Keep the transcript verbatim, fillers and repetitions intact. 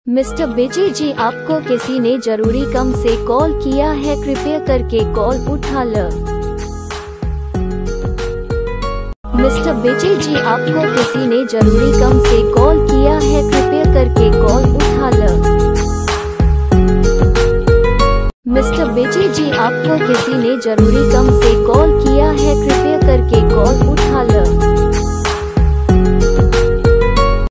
Mister Vijay ji, आपको किसी ने जरूरी काम से कॉल किया है, कृपया करके कॉल उठा लो। मिस्टर विजय जी, आपको किसी ने जरूरी काम से कॉल किया है, कृपया करके कॉल उठा लो। मिस्टर विजय जी, आपको किसी ने जरूरी काम से कॉल किया है, कृपया करके कॉल